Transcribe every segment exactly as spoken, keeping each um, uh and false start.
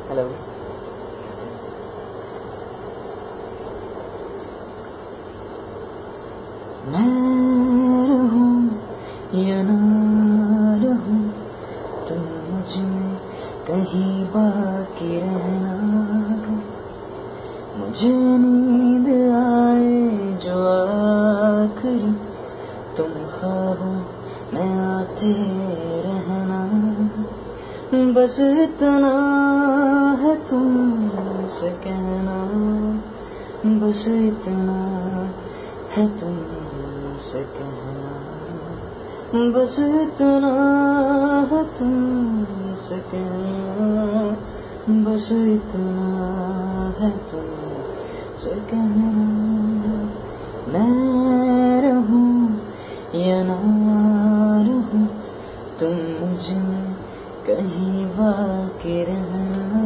Hello. मैं रहूं या ना रहूं, तुम मुझ में कहीं बाकी रहना। मुझे नींद आए जो आखिरी, तुम ख्वाबों में आते रहना। बस इतना है तुमसे कहना, बस इतना है तुमसे कहना, बस इतना है तुमसे कहना, बस इतना है तुमसे कहना। मैं रहूं या ना रहूं, तुम मुझ में कहीं बाकी रहना।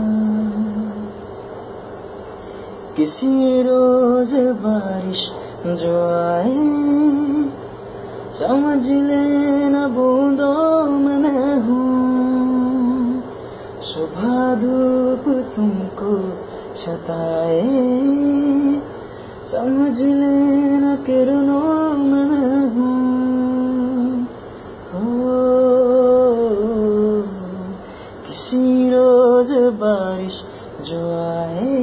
किसी रोज बारिश जो आए, समझ लेना बूंदों में मैं हूँ। सुबह धूप तुमको सताए, समझ लेना किरणों में मैं हूँ। हो किसी रोज बारिश जो आए,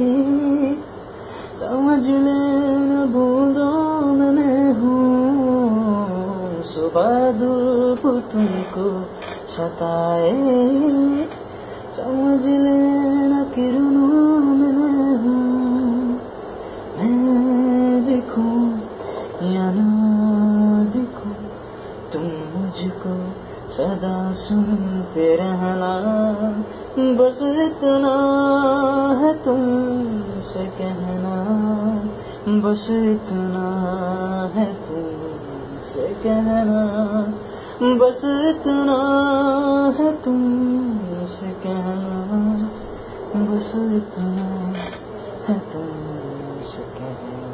समझ लेना बूंदों में मैं हूँ। सुबह धूप तुमको सताए, समझ लेना किरणों में मैं हूँ। मैं दिखूं या ना दिखूं, तुम मुझको सदा सुनते रहना। बस इतना है तुमसे कहना, बस इतना है तुमसे कहना, बस इतना है तुमसे कहना, बस इतना है तुमसे कहना।